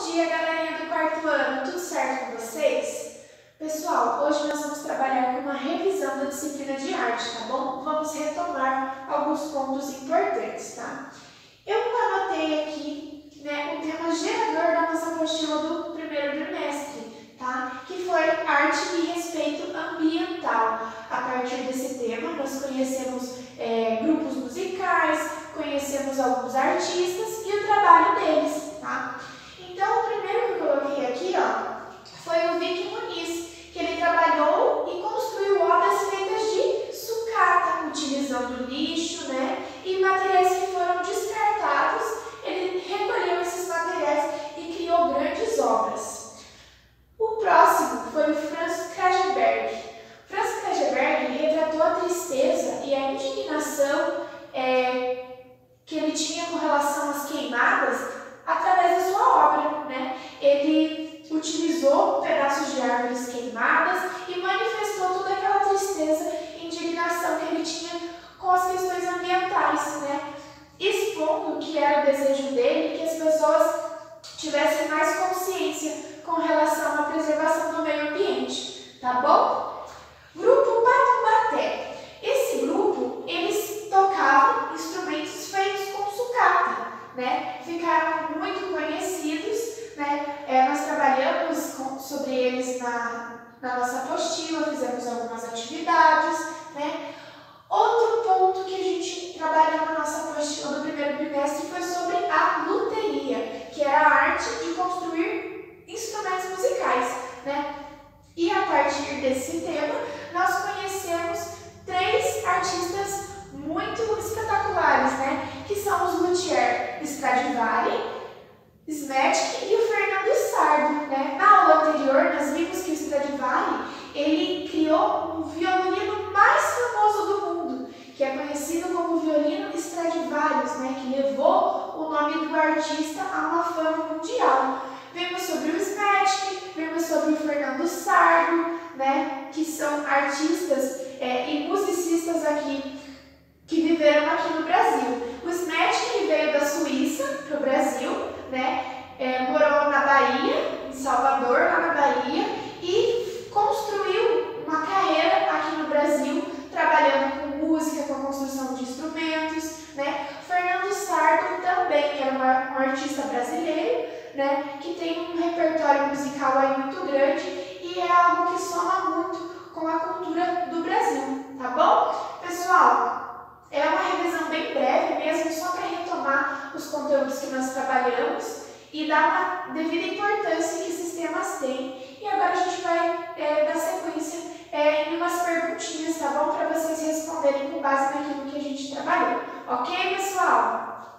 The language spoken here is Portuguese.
dia, galerinha do quarto ano, tudo certo com vocês? Pessoal, hoje nós vamos trabalhar com uma revisão da disciplina de arte, tá bom? Vamos retomar alguns pontos importantes, tá? Eu anotei aqui, o tema gerador da nossa apostila do primeiro trimestre, tá? Que foi arte e respeito ambiental. A partir desse tema, nós conhecemos grupos musicais, conhecemos alguns artistas e o trabalho deles, tá? Então, o primeiro que eu coloquei aqui, foi o Vicky Muniz, que ele trabalhou e construiu obras feitas de sucata, utilizando lixo, e materiais que foram descartados. Ele recolheu esses materiais e criou grandes obras. O próximo foi o Franz Krageberg. Franz Krageberg retratou a tristeza e a indignação que ele tinha com relação às queimadas através da sua obra, Ele utilizou pedaços de árvores queimadas e manifestou toda aquela tristeza e indignação que ele tinha com as questões ambientais, expondo que era o desejo dele que as pessoas tivessem mais consciência com relação à preservação do meio ambiente, tá bom? Grupo Patubaté. Esse grupo, eles tocavam instrumentos feitos com sucata, Ficaram muito conhecidos, Nós trabalhamos sobre eles na nossa apostila, fizemos algumas atividades, Outro ponto que a gente trabalhou na nossa apostila do primeiro trimestre foi sobre a luteria, que era a arte de construir instrumentos musicais, E a partir desse tema, nós conhecemos 3 artistas muito espetaculares, Que são os Luthier Stradivari, Smetk e o Fernando Sardo, Na aula anterior, nós vimos que o Stradivari, ele criou um violino mais famoso do mundo, que é conhecido como violino Stradivarius, que levou o nome do artista a uma fama mundial. Vimos sobre o Smetk, vimos sobre o Fernando Sardo, Que são artistas e musicistas aqui que viveram aqui no Brasil. O Smetk, ele veio da Suíça para o Brasil, morou na Bahia, em Salvador, lá na Bahia, e construiu uma carreira aqui no Brasil, trabalhando com música, com a construção de instrumentos, Fernando Sardo também era um artista brasileiro, que tem um repertório musical aí muito grande e é algo que soma muito com a cultura do Brasil, tá bom? Pessoal, é uma revisão bem breve mesmo, só para retomar os conteúdos que nós trabalhamos e dar uma devida importância que esses temas têm. E agora a gente vai dar sequência em umas perguntinhas, tá bom? Para vocês responderem com base naquilo que a gente trabalhou. Ok, pessoal?